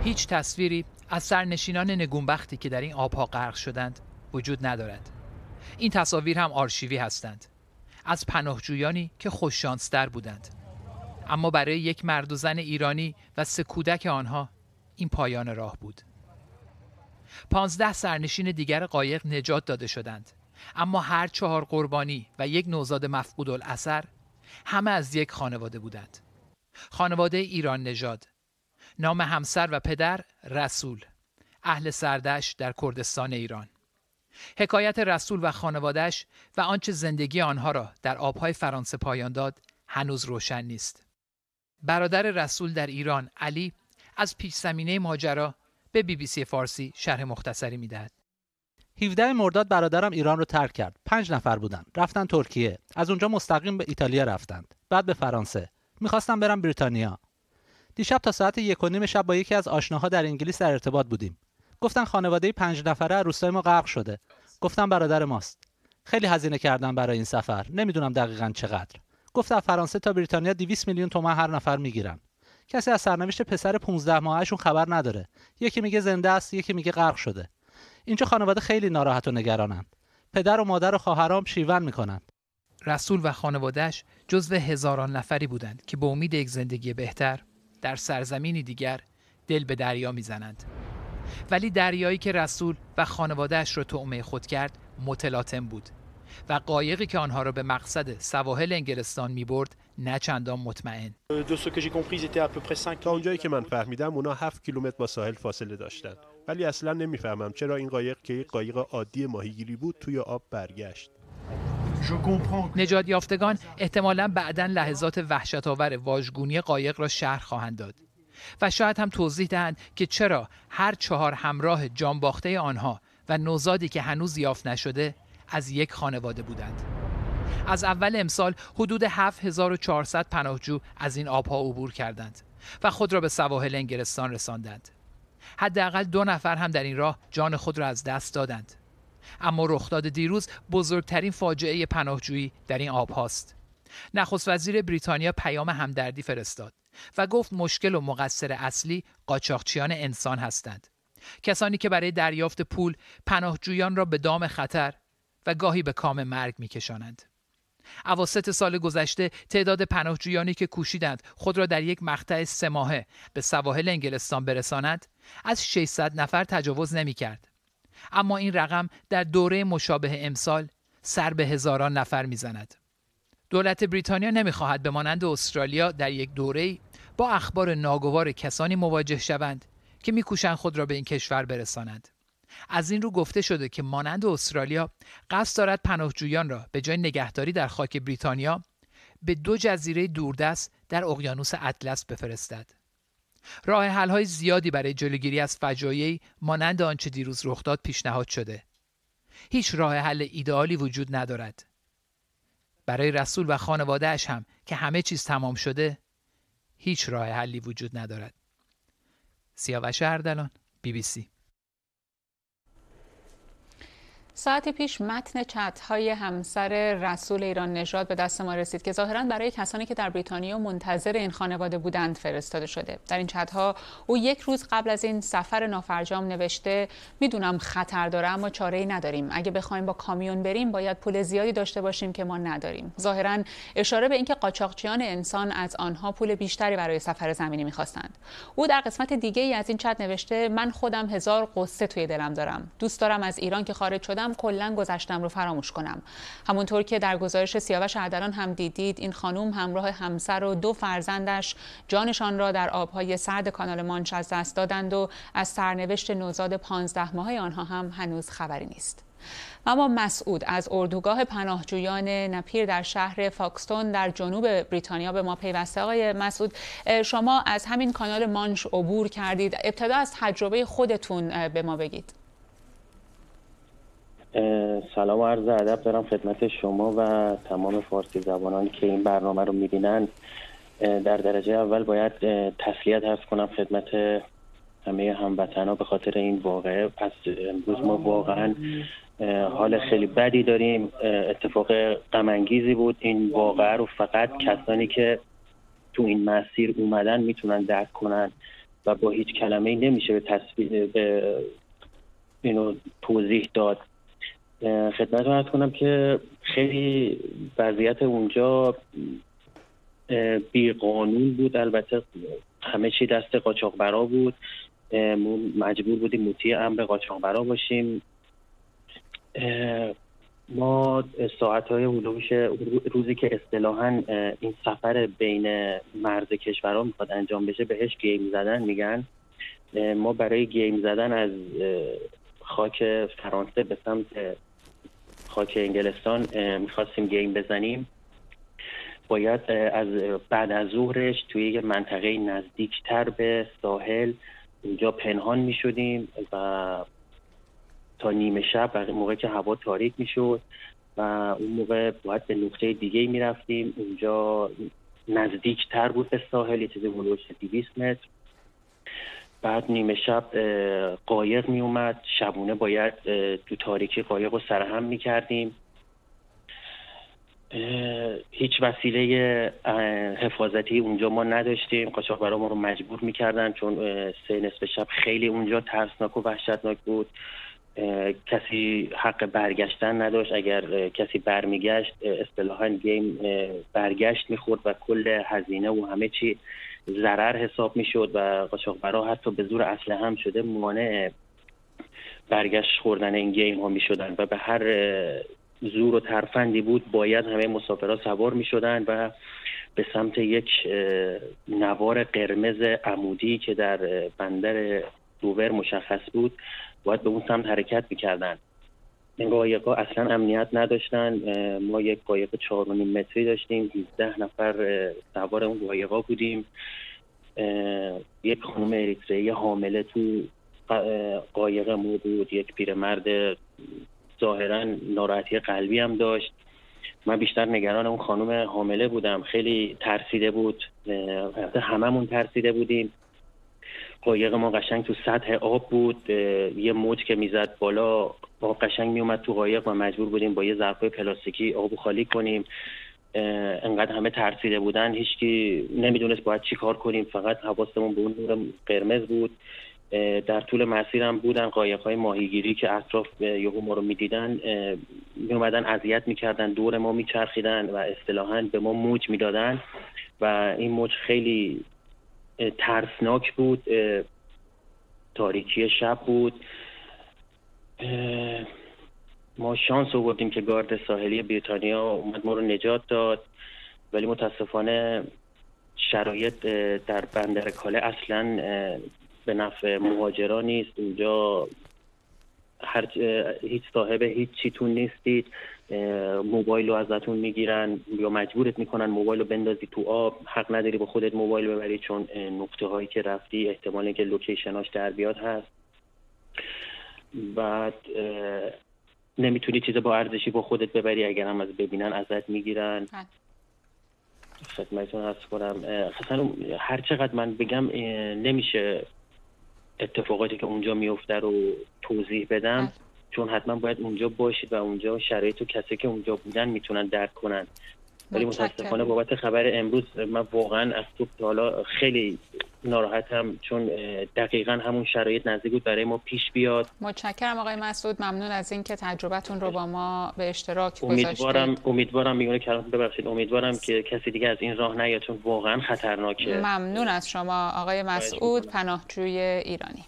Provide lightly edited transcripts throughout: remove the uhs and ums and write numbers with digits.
هیچ تصویری از سرنشینان نگونبختی که در این آبها غرق شدند وجود ندارد. این تصاویر هم آرشیوی هستند، از پناهجویانی که خوششانس‌تر بودند. اما برای یک مرد و زن ایرانی و 3 کودک آنها این پایان راه بود. 15 سرنشین دیگر قایق نجات داده شدند، اما هر 4 قربانی و یک نوزاد مفقود الاثر همه از یک خانواده بودند. خانواده ایران نژاد. نام همسر و پدر رسول، اهل سردشت در کردستان ایران. حکایت رسول و خانواده‌اش و آنچه زندگی آنها را در آبهای فرانسه پایان داد هنوز روشن نیست. برادر رسول در ایران، علی، از پیش زمینه ماجرا به BBC فارسی شرح مختصری میدهد. 17 مرداد برادرم ایران رو ترک کرد. 5 نفر بودن. رفتن ترکیه. از اونجا مستقیم به ایتالیا رفتند. بعد به فرانسه. میخواستم برم بریتانیا. دیشب تا ساعت 1:30 شب با یکی از آشناها در انگلیس در ارتباط بودیم. گفتن خانواده 5 نفره از روستای ما غرق شده. گفتم برادر ماست. خیلی هزینه کردم برای این سفر. نمیدونم دقیقاً چقدر. گفت از فرانسه تا بریتانیا 200 میلیون تومان هر نفر میگیرن. کسی از سرنوشت پسر 15 ماهه‌شون خبر نداره. یکی میگه زنده است، یکی میگه غرق شده. اینجا خانواده خیلی ناراحت و نگرانند. پدر و مادر و خواهرام شیون میکنند. رسول و خانواده‌اش جزو هزاران نفری بودند که به امید یک زندگی بهتر در سرزمینی دیگر دل به دریا میزنند. ولی دریایی که رسول و خانواده‌اش را طعمه خود کرد متلاطم بود و قایقی که آنها را به مقصد سواحل انگلستان می‌برد نه چندان مطمئن. تا اونجایی که من فهمیدم اونا 7 کیلومتر با ساحل فاصله داشتن. ولی اصلا نمیفهمم چرا این قایق که یک قایق عادی ماهیگیری بود توی آب برگشت. نجات یافتگان احتمالاً بعداً لحظات وحشت‌آور واژگونی قایق را شرح خواهند داد و شاید هم توضیح دهند که چرا هر 4 همراه جانباخته آنها و نوزادی که هنوز یافت نشده از یک خانواده بودند. از اول امسال حدود 7400 پناهجو از این آبها عبور کردند و خود را به سواحل انگلستان رساندند. حداقل 2 نفر هم در این راه جان خود را از دست دادند. اما رخداد دیروز بزرگترین فاجعه پناهجویی در این آبهاست. نخست وزیر بریتانیا پیام همدردی فرستاد و گفت مشکل و مقصر اصلی قاچاقچیان انسان هستند. کسانی که برای دریافت پول پناهجویان را به دام خطر و گاهی به کام مرگ می‌کشانند. اواسط سال گذشته تعداد پناهجویانی که کوشیدند خود را در یک مقطع 3 ماهه به سواحل انگلستان برسانند از 600 نفر تجاوز نمی‌کرد. اما این رقم در دوره مشابه امسال سر به هزاران نفر می‌زند. دولت بریتانیا نمی‌خواهد به مانند استرالیا در یک دوره‌ای با اخبار ناگوار کسانی مواجه شوند که می‌کوشند خود را به این کشور برسانند. از این رو گفته شده که مانند استرالیا قصد دارد پناهجویان را به جای نگهداری در خاک بریتانیا به 2 جزیره دوردست در اقیانوس اطلس بفرستد. راه حل‌های زیادی برای جلوگیری از فجایعی مانند آنچه دیروز رخ داد پیشنهاد شده. هیچ راه حل ایدئالی وجود ندارد. برای رسول و خانواده‌اش هم که همه چیز تمام شده هیچ راه حلی وجود ندارد. سیاوش اردلان، BBC. ساعتی پیش متن چت‌های همسر رسول ایران نژاد به دست ما رسید که ظاهراً برای کسانی که در بریتانیا منتظر این خانواده بودند فرستاده شده. در این چت‌ها او 1 روز قبل از این سفر نافرجام نوشته میدونم خطر داره اما چاره‌ای نداریم. اگه بخوایم با کامیون بریم باید پول زیادی داشته باشیم که ما نداریم. ظاهراً اشاره به اینکه قاچاقچیان انسان از آنها پول بیشتری برای سفر زمینی می‌خواستند. او در قسمت دیگه‌ای از این چت نوشته من خودم 1000 قصه توی دلم دارم. دوست دارم از ایران که خارج شدم کلاً گذشتم رو فراموش کنم. همونطور که در گزارش سیاوش اردلان هم دیدید این خانم همراه همسر و 2 فرزندش جانشان را در آبهای سرد کانال مانچ از دست دادند و از سرنوشت نوزاد 15 ماهه آنها هم هنوز خبری نیست. اما مسعود از اردوگاه پناهجویان نپیر در شهر فاکستون در جنوب بریتانیا به ما پیوسته. آقای مسعود، شما از همین کانال مانچ عبور کردید. ابتدا از تجربه خودتون به ما بگید. سلام و عرض ادب دارم خدمت شما و تمام فارسی زبانان که این برنامه رو می‌بینن. در درجه اول باید تسلیت عرض کنم خدمت همه هموطنان به خاطر این واقعه. پس امروز ما واقعا حال خیلی بدی داریم. اتفاق غم انگیزی بود. این واقعه رو فقط کسانی که تو این مسیر اومدن میتونن درک کنن و با هیچ کلمه‌ای نمیشه به اینو توضیح داد. خدمتتون عرض کنم که خیلی وضعیت اونجا بی‌قانون بود. البته همه چی دست قاچاقبرا بود. مجبور بودیم مطیع امر قاچاقبرا باشیم. ما ساعت‌های هلوش روزی که اصطلاحاً این سفر بین مرز کشورها میخواد انجام بشه بهش گیم زدن میگن. ما برای گیم زدن از خاک فرانسه به سمت خاک انگلستان میخواستیم گیم بزنیم، باید بعد از ظهرش توی یه منطقه نزدیکتر به ساحل اونجا پنهان میشدیم و تا نیمه شب و موقع که هوا تاریک میشد و اون موقع باید به نقطه دیگه میرفتیم. اونجا نزدیکتر بود به ساحل، یه چیزی هلوش 200 متر. بعد نیمه شب قایق می اومد، شبونه باید تو تاریکی قایق رو سرهم می کردیم. هیچ وسیله حفاظتی اونجا ما نداشتیم. قاچاقبرا ما رو مجبور می کردن چون 3 نصف شب خیلی اونجا ترسناک و وحشتناک بود. کسی حق برگشتن نداشت. اگر کسی برمیگشت اصطلاحاً گیم برگشت میخورد و کل هزینه و همه چی ضرر حساب میشد و قاچاقبرا حتی به زور اسلحه هم شده مانع برگشت خوردن این گیم ها میشدن و به هر زور و ترفندی بود باید همه مسافرها سوار میشدن و به سمت یک نوار قرمز عمودی که در بندر دوور مشخص بود باید به اون سمت حرکت میکردن. این قایق‌ها اصلا امنیت نداشتن. ما یک قایق 4.5 متری داشتیم، 17 نفر سوار اون قایق‌ها بودیم. یک خانم اریتریایی حامله تو قایق ما بود، یک پیرمرد ظاهراً ناراحتی قلبی هم داشت. من بیشتر نگران اون خانم حامله بودم، خیلی ترسیده بود. هممون ترسیده بودیم. قایق ما قشنگ تو سطح آب بود، یه موج که میزد بالا آب قشنگ میومد تو قایق و مجبور بودیم با یه ظرفای پلاستیکی آبو خالی کنیم. انقدر همه ترسیده بودن هیچکی نمیدونست باید چی کار کنیم، فقط حواسمون به اون نور قرمز بود. در طول مسیرم بودن قایق‌های ماهیگیری که اطراف یهو ما رو میدیدن میومدن اذیت میکردن، دور ما میچرخیدن و اصطلاحاً به ما موج میدادن و این موج خیلی ترسناک بود. تاریکی شب بود. ما شانس آوردیم که گارد ساحلی بریتانیا اومد ما رو نجات داد، ولی متاسفانه شرایط در بندر کاله اصلا به نفع مهاجران نیست. اونجا هیچ صاحب هیچ چیتون نیستید، موبایل رو ازتون میگیرن یا مجبورت میکنن موبایل رو بندازی تو آب. حق نداری با خودت موبایل ببری چون نقطه هایی که رفتی احتمال اینکه لوکیشناش در بیاد هست. بعد نمیتونی چیز با ارزشی با خودت ببری، اگر هم از ببینن ازت میگیرن. خدمتتون عرض کنم اصلا هر چقدر من بگم نمیشه اتفاقاتی که اونجا میفته رو توضیح بدم، چون حتما باید اونجا باشید و اونجا شرایط و کسی که اونجا بودن میتونن درک کنن. ولی متاسفانه بابت خبر امروز من واقعا از صبح تا حالا خیلی ناراحتم، چون دقیقاً همون شرایط نزدیک بود برای ما پیش بیاد. متشکرم آقای مسعود، ممنون از اینکه تجربتون رو با ما به اشتراک گذاشتید. امیدوارم میونه کلام ببخشید، امیدوارم که کسی دیگه از این راه نیاد چون واقعا خطرناکه. ممنون از شما آقای مسعود، پناهجوی ایرانی.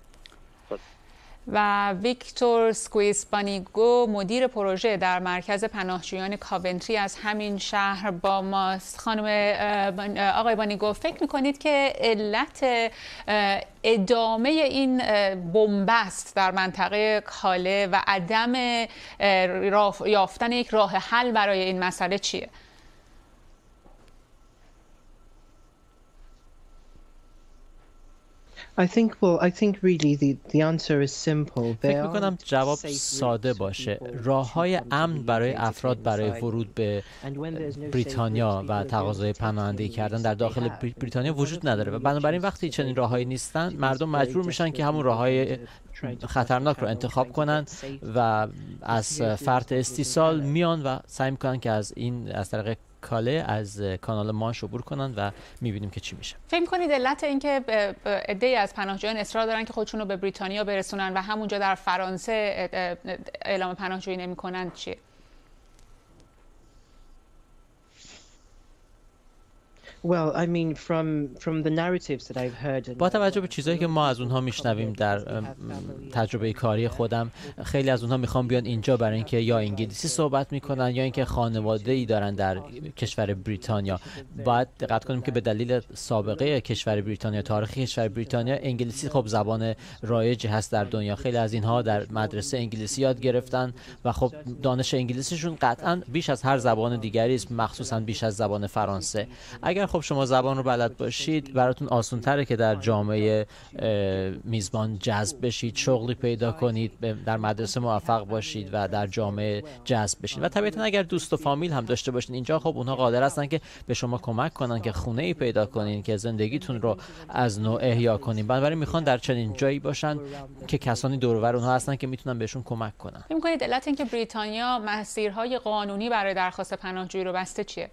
و ویکتور سکویسپانیگو مدیر پروژه در مرکز پناهجویان کاونتری از همین شهر با ماست. خانم آقای بانیگو، فکر میکنید که علت ادامه این بنبست در منطقه کاله و عدم یافتن یک راه حل برای این مسئله چیه؟ فکر میکنم جواب ساده باشه. راه‌های امن برای افراد برای ورود به بریتانیا و تقاضای پناهندگی کردن در داخل بریتانیا وجود نداره و بنابراین وقتی چنین راههایی نیستن مردم مجبور میشن که همون راههای خطرناک رو انتخاب کنن و از فرط استیصال میان و سعی میکنن که از طریق کاله از کانال مانش عبور کنن و می‌بینیم که چی میشه. فکر کنید علت اینکه عده‌ای از پناهجویان اصرار دارن که خودشون رو به بریتانیا برسونن و همونجا در فرانسه اعلام پناهجویی نمی‌کنن چیه؟ با توجه به چیزایی که ما از اونها میشنویم در تجربه کاری خودم، خیلی از اونها میخوان بیان اینجا برای اینکه یا انگلیسی صحبت میکنن یا اینکه خانواده‌ای دارن در کشور بریتانیا. باید دقت کنیم که به دلیل سابقه کشور بریتانیا، تاریخ کشور بریتانیا، انگلیسی خب زبان رایجی هست در دنیا. خیلی از اینها در مدرسه انگلیسی یاد گرفتن و خب دانش انگلیسیشون قطعاً بیش از هر زبان دیگری است، مخصوصاً بیش از زبان فرانسه. اگر خب شما زبان رو بلد باشید، براتون آسان‌تره که در جامعه میزبان جذب بشید، شغلی پیدا کنید، در مدرسه موفق باشید و در جامعه جذب بشید. و طبیعتاً اگر دوست و فامیل هم داشته باشین اینجا، خب اونها قادر هستن که به شما کمک کنن که خونه‌ای پیدا کنین که زندگیتون رو از نو احیا کنین. بنابراین میخوان در چنین جایی باشن که کسانی دور و بر اونها هستن که میتونن بهشون کمک کنن. فکر می‌کنید علت اینکه بریتانیا مسیرهای قانونی برای درخواست پناهجویی رو بسته چیه؟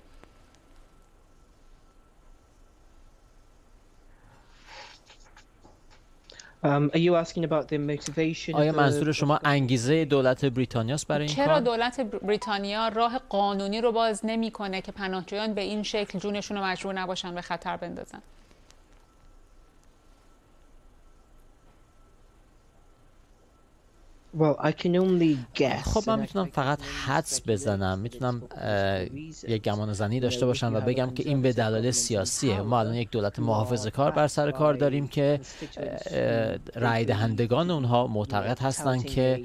آیا منظور شما انگیزه دولت بریتانیاست برای این کار؟ چرا دولت بریتانیا راه قانونی رو باز نمی‌کنه که پناهجویان به این شکل جونشون رو مجبور نباشن به خطر بندازن؟ خب من میتونم فقط حدس بزنم، میتونم یک گمان زنی داشته باشم و بگم که این به دلایل سیاسیه. ما الان یک دولت محافظه‌کار بر سر کار داریم که رای دهندگان اونها معتقد هستند که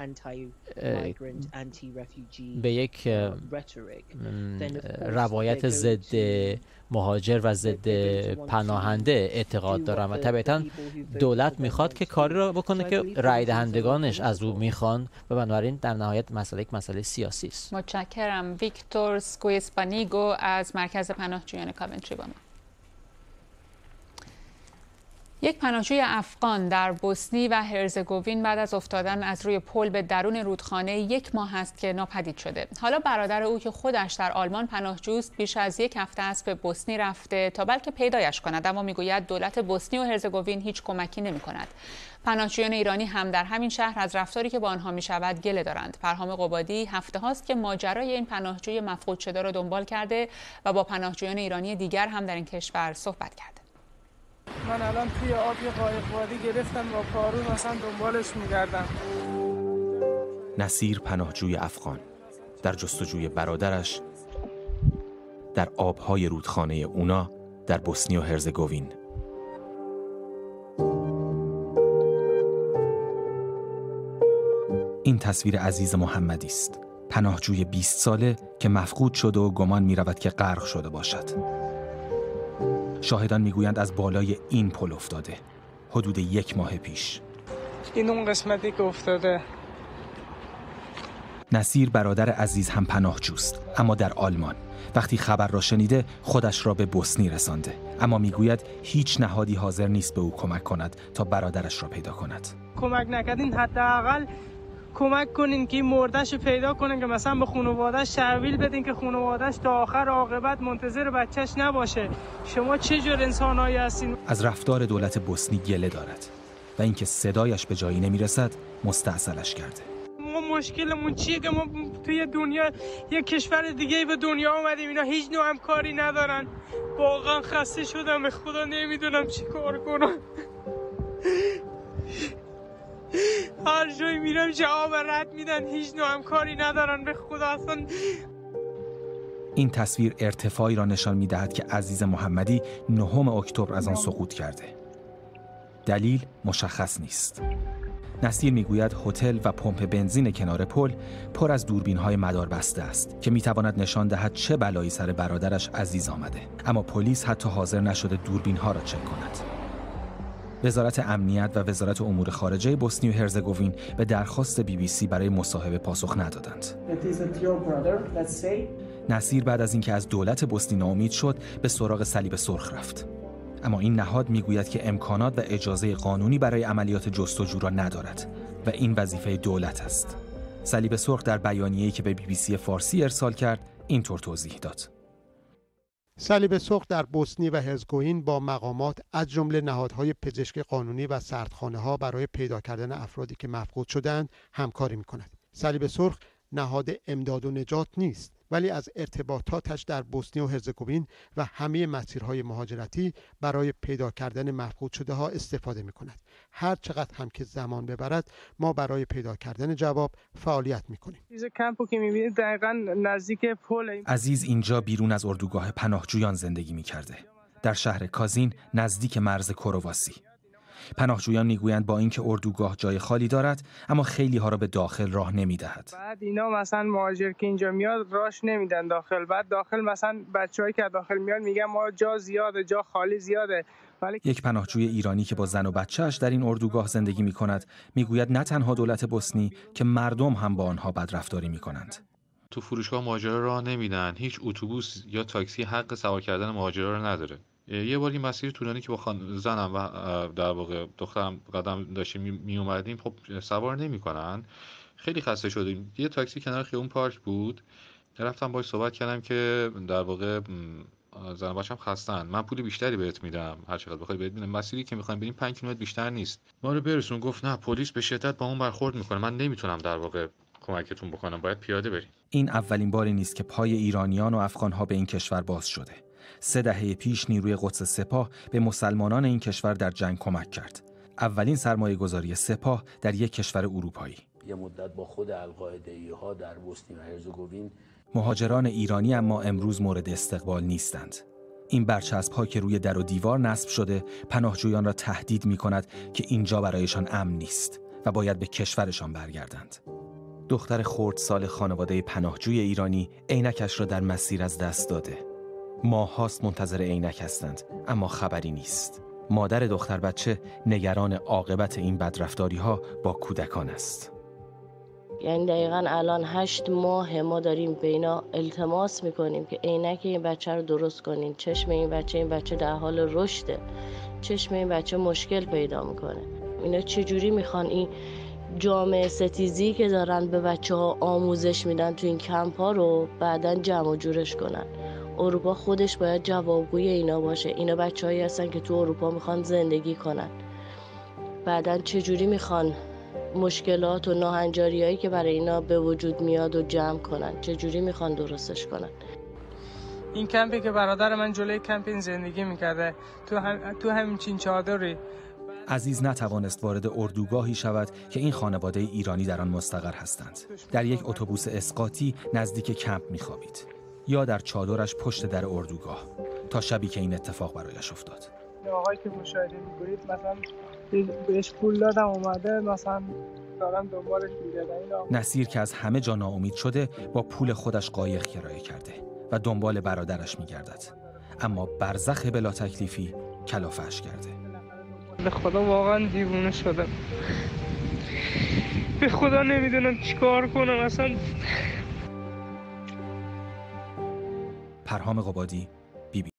به یک روایت ضد مهاجر و ضد پناهنده اعتقاد دارم و طبعا دولت میخواد که کاری رو بکنه که رای دهندگانش از او میخوان و بنابراین در نهایت یک مسئله سیاسی است. متشکرم. ویکتور سکویسپانیگو از مرکز پناهجویان کاونتری با ما. یک پناهجوی افغان در بوسنی و هرزگوین بعد از افتادن از روی پل به درون رودخانه 1 ماه است که ناپدید شده. حالا برادر او که خودش در آلمان پناهجوست بیش از 1 هفته است به بوسنی رفته تا بلکه پیدایش کند، اما میگوید دولت بوسنی و هرزگوین هیچ کمکی نمی‌کند. پناهجویان ایرانی هم در همین شهر از رفتاری که با آنها می‌شود گله دارند. فرهام قبادی هفته هاست که ماجرای این پناهجوی مفقود شده را دنبال کرده و با پناهجویان ایرانی دیگر هم در این کشور صحبت کرده. من الان توی آب یه قایق‌بادی گرفتم با پارو مثلا دنبالش می‌گردم. نصیر پناهجوی افغان در جستجوی برادرش در آب‌های رودخانه اونا در بوسنی و هرزگوین. این تصویر عزیز محمدی است، پناهجوی 20 ساله که مفقود شده و گمان می‌رود که غرق شده باشد. شاهدان میگویند از بالای این پل افتاده حدود 1 ماه پیش. این اون قسمتی که افتاده. نصیر برادر عزیز هم پناهجوست، اما در آلمان. وقتی خبر را شنیده خودش را به بوسنی رسانده، اما میگوید هیچ نهادی حاضر نیست به او کمک کند تا برادرش را پیدا کند. کمک نکردین حداقل کمک کنین که مردش رو پیدا کنین که مثلا به خانواده‌اش تحویل بدین که خانواده‌اش تا آخر عاقبت منتظر بچه‌ش نباشه. شما چه جور انسانایی هستین؟ از رفتار دولت بوسنی گله دارد و اینکه صدایش به جایی نمیرسد مستعصلش کرده. ما مشکلمون چیه که ما توی دنیا یک کشور دیگه به دنیا اومدیم، اینا هیچ نوع همکاری ندارن. واقعا خسته شدم، به خدا نمیدونم چی کار کنم. هر جایی میرم جواب رد میدن، هیچ نوع همکاری ندارن. به خدا اصلا. این تصویر ارتفاعی را نشان میدهد که عزیز محمدی 9 اکتبر از آن سقوط کرده. دلیل مشخص نیست. نصیر میگوید هتل و پمپ بنزین کنار پل پر از دوربین‌های مداربسته است که میتواند نشان دهد چه بلایی سر برادرش عزیز آمده، اما پلیس حتی حاضر نشده دوربین‌ها را چک کند. وزارت امنیت و وزارت امور خارجه بوسنی و هرزگوین به درخواست BBC برای مصاحبه پاسخ ندادند. نصیر بعد از اینکه از دولت بوسنی ناامید شد به سراغ صلیب سرخ رفت، اما این نهاد میگوید که امکانات و اجازه قانونی برای عملیات جستجو را ندارد و این وظیفه دولت است. صلیب سرخ در بیانیه‌ای که به BBC فارسی ارسال کرد اینطور توضیح داد: صلیب سرخ در بوسنی و هرزگوین با مقامات از جمله نهادهای پزشکی قانونی و سردخانه‌ها برای پیدا کردن افرادی که مفقود شدند همکاری می‌کند. صلیب سرخ نهاد امداد و نجات نیست، ولی از ارتباطاتش در بوسنی و هرزگوین و همه مسیرهای مهاجرتی برای پیدا کردن مفقود شده ها استفاده می‌کند. هر چقدر هم که زمان ببرد ما برای پیدا کردن جواب فعالیت می‌کنیم. کمپو که می‌بینید دقیقاً نزدیک پل. عزیز اینجا بیرون از اردوگاه پناهجویان زندگی می‌کرده، در شهر کازین نزدیک مرز کرواسی. پناهجویان میگویند با اینکه اردوگاه جای خالی دارد اما خیلی ها را به داخل راه نمیدهد. بعد اینا مثلا مهاجر که اینجا میاد راهش نمیدن داخل. بعد داخل مثلا بچه‌هایی که داخل میاد میگن ما جا زیاده، جا خالی زیاده. ولی یک پناهجوی ایرانی که با زن و بچه‌اش در این اردوگاه زندگی می‌کند میگوید نه تنها دولت بوسنی که مردم هم با آنها بدرفتاری می‌کنند. تو فروشگاه مهاجرا راه نمیدن، هیچ اتوبوس یا تاکسی حق سوار کردن مهاجرا رو نداره. یه بار این مسیر طولانی که با زنم و در واقع دخترم قدم داشتیم می اومدیم، خب سوار نمی‌کنن. خیلی خسته شدیم. یه تاکسی کنار خیابون پارک بود. رفتم باهاش صحبت کردم که در واقع زن و بچه‌م خستن، من پول بیشتری بهت میدم، هر چقدر بخوای بهت میدم. مسیری که می‌خوایم بریم 5 کیلومتر بیشتر نیست. ما رو برسون. گفت نه، پلیس به شدت با اون برخورد می‌کنه، من نمیتونم در واقع کمکتون بکنم، باید پیاده بریم. این اولین باری نیست که پای ایرانیان و افغان‌ها به این کشور باز شده. 3 دهه پیش نیروی قدس سپاه به مسلمانان این کشور در جنگ کمک کرد. اولین سرمایه‌گذاری سپاه در یک کشور اروپایی. یه مدت با خود القاعده‌ای‌ها در بوسنی و هرزگوین. مهاجران ایرانی اما امروز مورد استقبال نیستند. این برچسب‌ها که روی در و دیوار نصب شده پناهجویان را تهدید می‌کند که اینجا برایشان امن نیست و باید به کشورشان برگردند. دختر خردسال خانواده پناهجوی ایرانی عینکش را در مسیر از دست داده. ماه‌هاست منتظر عینک هستند اما خبری نیست. مادر دختر بچه نگران عاقبت این بدرفتاری‌ها با کودکان است. یعنی دقیقاً الان 8 ماه ما داریم به اینا التماس میکنیم که عینک این بچه رو درست کنین. چشم این بچه در حال رشده. چشم این بچه مشکل پیدا میکنه. اینا چجوری میخوان این جامعه ستیزی که دارن به بچه ها آموزش میدن تو این کمپ ها رو بعداً جمع و جورش کنن؟ اروپا خودش باید جوابگوی اینا باشه. اینا بچه‌هایی هستن که تو اروپا میخوان زندگی کنن. بعداً چجوری میخوان مشکلات و ناهنجاریایی که برای اینا به وجود میاد و جمع کنن؟ چجوری میخوان درستش کنن؟ این کمپی که برادر من جلوی کمپین زندگی میکرده تو همچین چادری. عزیز نتوانست وارد اردوگاهی شود که این خانواده ایرانی در آن مستقر هستند. در یک اتوبوس اسقاطی نزدیک کمپ میخوابید یا در چادرش پشت در اردوگاه تا شبی که این اتفاق برایش افتاد. آقایی که مشاهده می‌کنید مثلا بهش پول دادم اومده، مثلا دارم دنبالش می‌گردم. نصیر که از همه جا ناامید شده با پول خودش قایق کرایه کرده و دنبال برادرش می‌گردد، اما برزخ بلا تکلیفی کلافه‌اش کرده. به خدا واقعا دیوونه شدم. به خدا نمیدونم چیکار کنم اصلا. پرهام قبادی